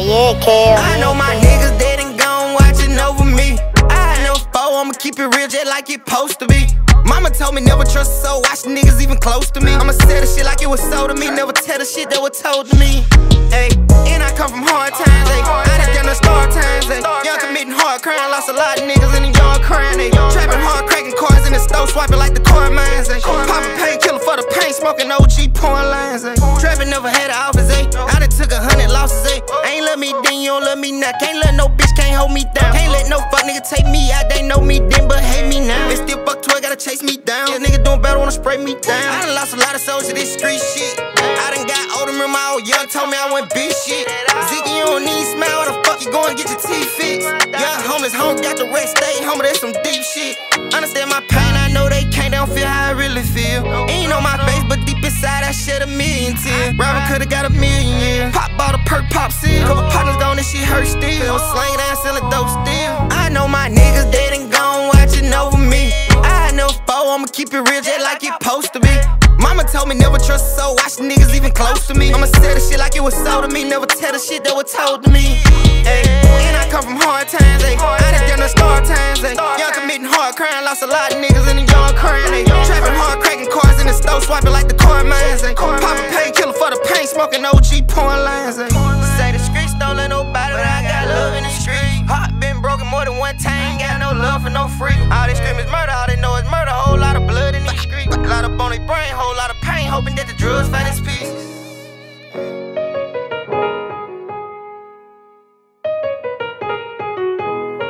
yeah, Kvng. I know my niggas dead and gone watching over me. I know foe, I'ma keep it real just like it supposed to be. Mama told me never trust a soul, watch niggas even close to me. I'ma say the shit like it was sold to me, never tell the shit that was told to me. Ayy, and I come from hard times, ayy. I just got no star times, ayy. Young committing hard crime, lost a lot of niggas in the yard crying, ayy. Trapping hard, cracking cars in the stove, swiping like the core mines, ayy. Popping painkiller for the pain, smoking OG pouring lines, ayy. Trapping never had an office, ayy. I done took 100 losses, ayy. Ain't love me then, you don't love me now. Can't let no bitch, can't hold me down. Can't let no fuck nigga take me out, they know me then but hate me now. They still fuck 12, gotta chase me down. Yeah, nigga doing better, wanna spray me down. I done lost a lot of souls to this street shit. I done got older, remember I was young, told me I went big shit. Zeakyy, you don't need smile, where the fuck you going get your teeth fixed? Young homeless, home got the rest, stay home, that's some deep shit. Understand my pain, I know they can't, they don't feel how I really feel. Ain't on my face, but deep inside I shed a million tears. Robin could've got a million years. Pop bought a perk, pop seal. Couple partners gone, this shit hurt still. Slang down, selling dope still. I know my niggas dead and gone, watching over me. I know foe, I'ma keep it real just like it supposed to be. Mama told me never trust a soul, watch niggas even close to me. I'ma say the shit like it was sold to me, never tell the shit that was told to me. Ayy, and I come from hard times, ayy. I just got no star times, ayy. Young committing hard crime, lost a lot of niggas in the yard crying, ayy. Trapping hard, cracking cars in the stove, swiping like the core mines, ayy. Popping painkiller for the pain, smoking OG pouring lines, ayy. Say the streets don't let nobody, but I got love in the street. Heart been broken more than one time, ain't got no love for no free. All they scream is murder, all they know is murder. Whole lot of blood in these streets, a lot up on their brain, whole lot of pain, hoping that the drugs find its peace.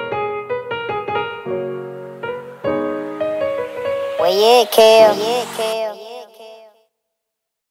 Well, yeah, Kvng.